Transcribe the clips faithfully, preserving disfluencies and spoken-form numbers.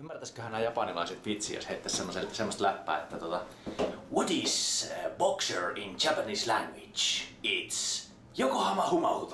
Ymmärtäisiköhän nämä japanilaiset vitsi, jos heittäisi semmoista läppää, että tota... What is uh, boxer in Japanese language? It's Yokohama Humauta.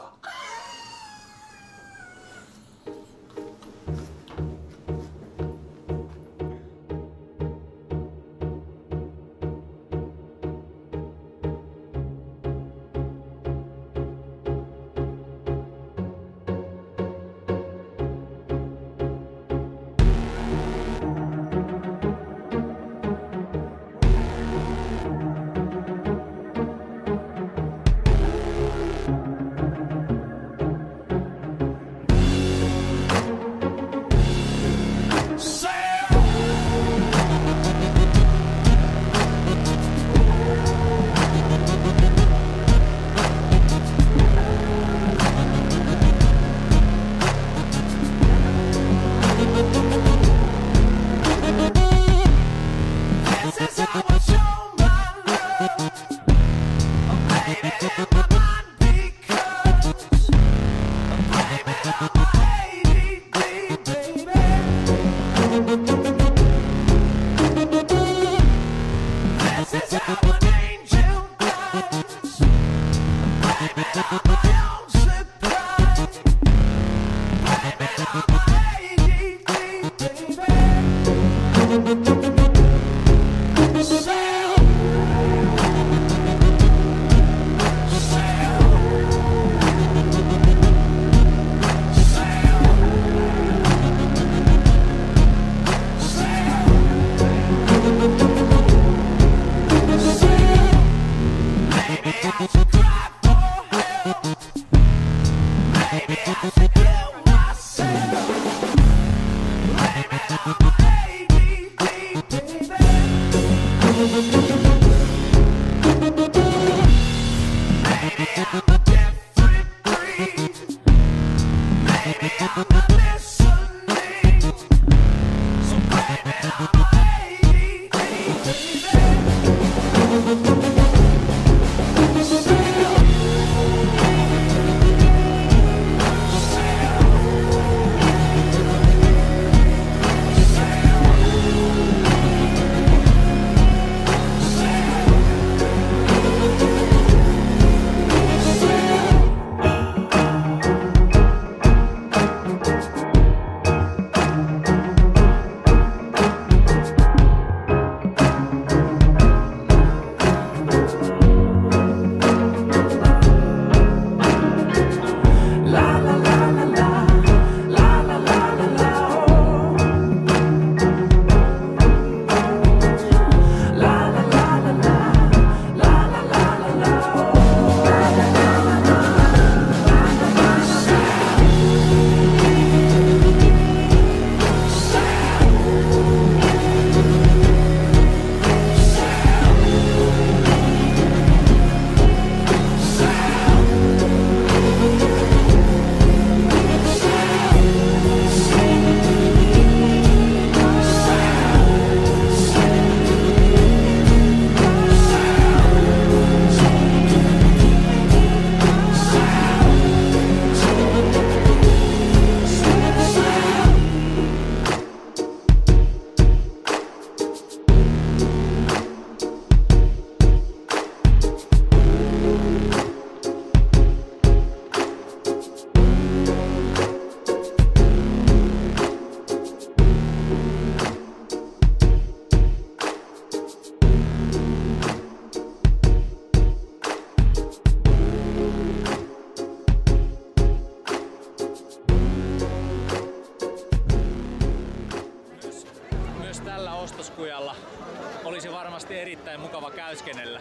Olisi varmasti erittäin mukava käyskennellä,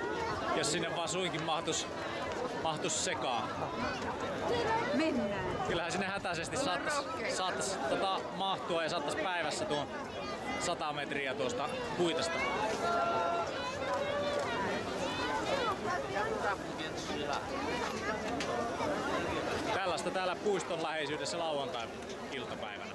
jos sinne vaan suinkin mahtus, mahtus sekaan. Mennään. Kyllähän sinne hätäisesti saattais, saattais tota, mahtua ja saattais päivässä tuon sata metriä tuosta kuitasta. Tällaista täällä puiston läheisyydessä lauantai-iltapäivänä.